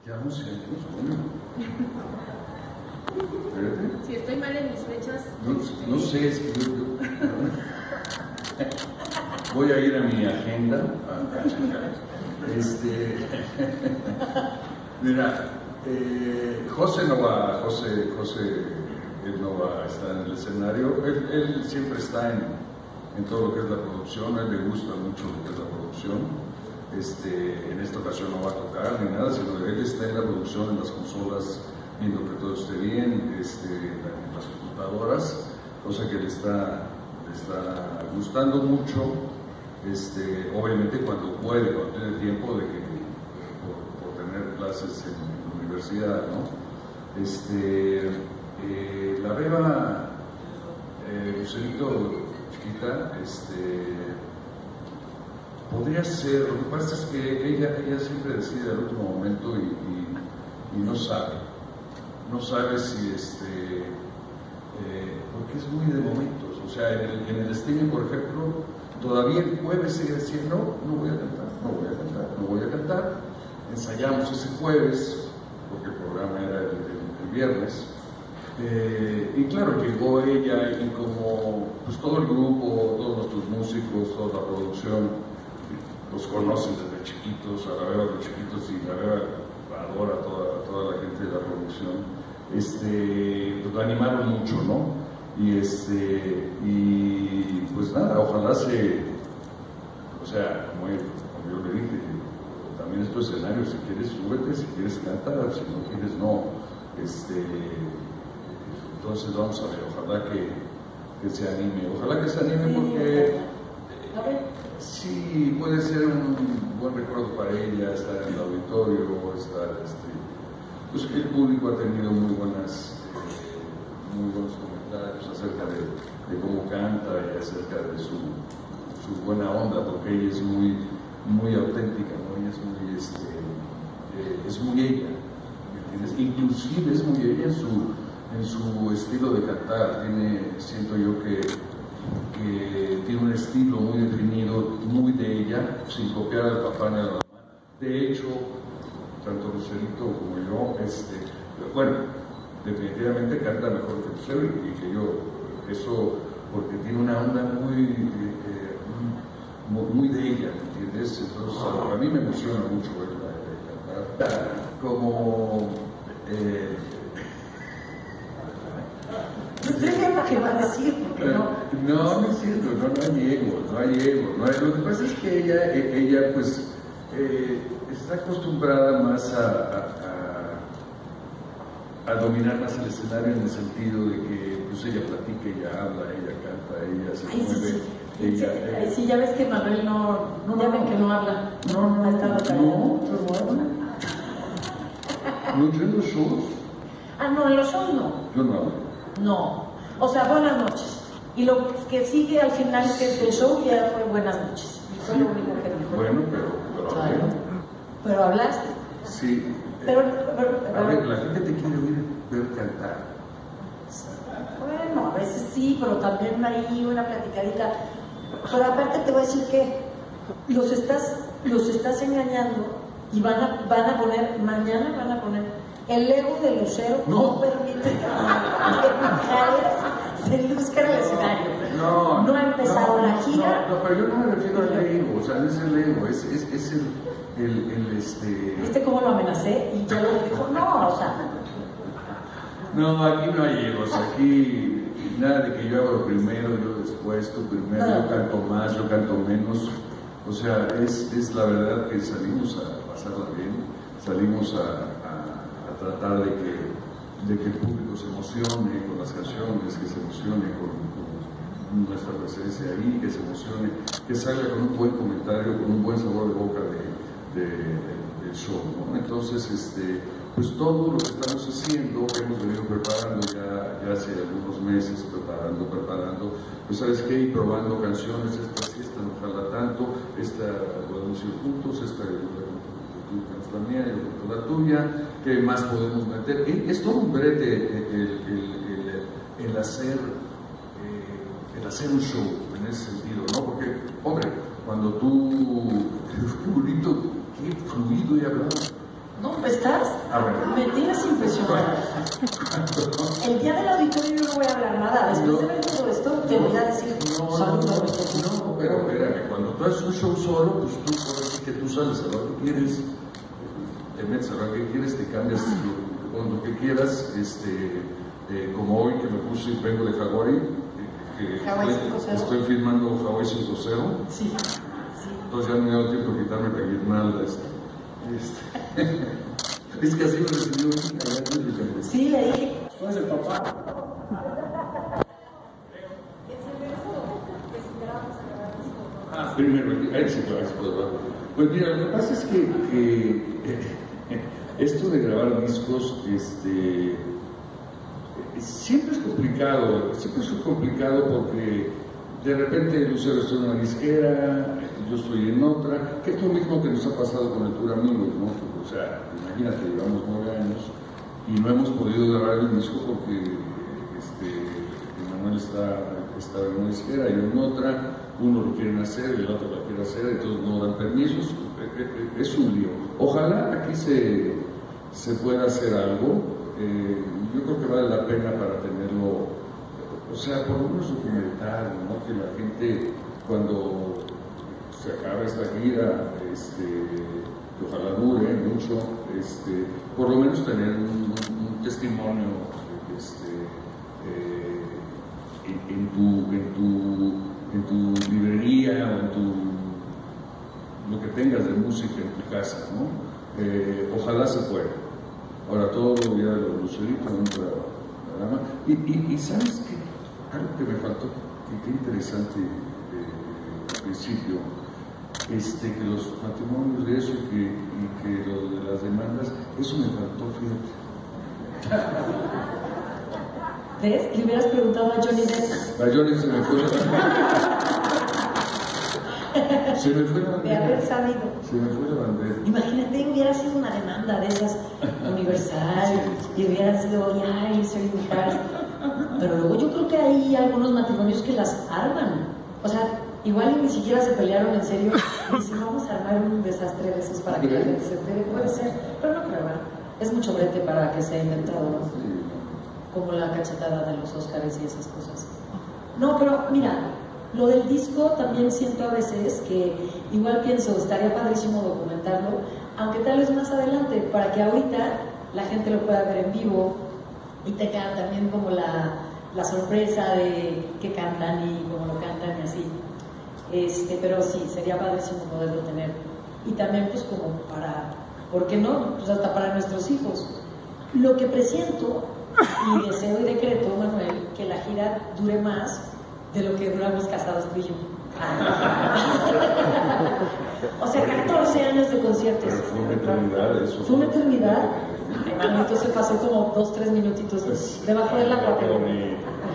Ya 11 años, coño. Si estoy mal en mis fechas. No sé, es que yo voy a ir a mi agenda a checar. Mira, José no va a estar en el escenario. Él siempre está en todo lo que es la producción. A él le gusta mucho lo que es la producción. En esta ocasión no va a tocar ni nada, sino que él está en la producción, en las consolas, viendo que todo esté bien, en las computadoras, cosa que le está gustando mucho, obviamente cuando puede, cuando tiene tiempo, de que por tener clases en la universidad, ¿no? La Beba, Lucerito, chiquita, podría ser. Lo que pasa es que ella siempre decide al último momento y no sabe si porque es muy de momentos. O sea, en el streaming, por ejemplo, todavía el jueves sigue diciendo no voy a cantar. Ensayamos ese jueves porque el programa era el viernes. Y claro, llegó ella y como pues todo el grupo, todos nuestros músicos, toda la producción los conocen desde chiquitos, a la Beba de los chiquitos, y la Beba adora a toda la gente de la producción, pues lo animaron mucho, ¿no? Y pues nada, ojalá o sea, como yo le dije, también es tu escenario, si quieres súbete, si quieres cantar, si no quieres no, entonces vamos a ver, ojalá que se anime, porque sí, puede ser un buen recuerdo para ella estar en el auditorio, pues el público ha tenido muy buenos comentarios acerca de cómo canta y acerca de su buena onda, porque ella es muy auténtica, ¿no? Ella es muy ella, ¿me entiendes? Inclusive es muy ella en su estilo de cantar. Siento yo que tiene un estilo muy definido, muy de ella, sin copiar al papá ni a la mamá. De hecho, tanto Lucerito como yo, bueno, definitivamente canta mejor que Lucero y que yo. Eso porque tiene una onda muy de ella, ¿me entiendes? Entonces, a mí me emociona mucho verla cantar. Como ¿Qué va a decir? No es cierto, no hay ego. Lo que pasa es que ella pues está acostumbrada más a dominar más el escenario, en el sentido de que pues ella platica, ella habla, ella canta, ella se mueve. Sí, ya ves que Manuel no ven que no habla. No, yo en los shows. No, en los shows no. Yo no hablo. No, o sea, buenas noches. Y lo que sigue al final que es el show ya fue buenas noches. Y fue lo único que dijo. Bueno, pero hablaste. Sí. Pero, a ver, la gente te quiere ver cantar. Bueno, a veces sí, pero también hay una platicadita. Pero aparte te voy a decir que los estás engañando y van a poner, mañana van a poner el ego de Lucero no permite que se luzca en el escenario. No ha empezado la gira. No, pero yo no me refiero al ego, o sea, no es el ego, es ¿Viste cómo lo amenacé? Y ya lo dijo, no, o sea. No, aquí no hay egos, aquí nada de que yo hago lo primero, yo después, tú primero, yo canto más, yo canto menos. O sea, es la verdad que salimos a pasarla bien, salimos a tratar de que el público se emocione con las canciones, que se emocione con nuestra presencia ahí, que se emocione, que salga con un buen comentario, con un buen sabor de boca del show, ¿no? Entonces, pues todo lo que estamos haciendo, hemos venido preparando ya hace algunos meses, preparando, pues sabes qué, y probando canciones, esta no jala tanto, esta podemos ir juntos, esta la mía, yo la tuya, ¿qué más podemos meter? Es todo un brete el hacer un show en ese sentido, ¿no? Porque, hombre, cuando tú, qué bonito, qué fluido y hablado. No, estás. Me tienes impresionada. El día del auditorio yo no voy a hablar nada. Después de ver todo esto, te voy a decir saludos. No, pero espérame, cuando tú haces un show solo, pues tú puedes decir que tú sales a lo que quieres, te metes a lo que quieres, te cambias con lo que quieras, como hoy que me puse, vengo de Hawái, que estoy filmando Hawái 5.0. Sí. Entonces ya no me ha dado tiempo de quitarme la guirnalda Es que así me recibió un Sí, le dije. ¿Cuál es el papá? Primero, éxito. Pues mira, lo que pasa es que esto de grabar discos, siempre es complicado porque de repente Lucero está en una disquera, yo estoy en otra, que es lo mismo que nos ha pasado con el Tour Amigos, ¿no? O sea, imagínate, llevamos 9 años y no hemos podido grabar el disco porque Manuel está en una disquera y en otra, uno lo quieren hacer, el otro lo quiere hacer, entonces no dan permisos, es un lío. Ojalá aquí se pueda hacer algo, yo creo que vale la pena para tenerlo, o sea, por lo menos documentar, ¿no? Que la gente cuando se acabe esta gira, que ojalá dure mucho, por lo menos tener un testimonio en tu librería o lo que tengas de música en tu casa, ¿no? Ojalá se pueda. Ahora todo ya lo Lucerito en un programa. Y ¿sabes qué? Algo que me faltó, que interesante al principio, que los matrimonios de eso y que lo de las demandas, eso me faltó, fíjate. ¿Ves? Le hubieras preguntado a Johnny Depp. A Johnny se me fue la bandera. Se me fue la bandera. De haber sabido. Se me fue la bandera. Imagínate, hubiera sido una demanda de esas universal y hubiera sido, ya, soy mujer. Pero luego yo creo que hay algunos matrimonios que las arman. O sea, igual ni siquiera se pelearon en serio. Y si vamos a armar un desastre de esos para que la gente se entere, puede ser. Pero no creo, ¿verdad? Es mucho brete para que sea inventado, ¿no? Como la cachetada de los Óscares y esas cosas. No, pero mira, lo del disco también siento a veces que igual pienso, estaría padrísimo documentarlo, aunque tal vez más adelante, para que ahorita la gente lo pueda ver en vivo y tenga también como la sorpresa de qué cantan y cómo lo cantan y así. Pero sí, sería padrísimo poderlo tener. Y también pues como para, ¿por qué no? Pues hasta para nuestros hijos. Lo que presiento y deseo y decreto, Manuel, que la gira dure más de lo que duramos casados tú y yo. O sea, 14 años de conciertos. Pero fue una eternidad eso. Fue una eternidad. Ay, Manuel, entonces pasó como 2-3 minutitos debajo del agua.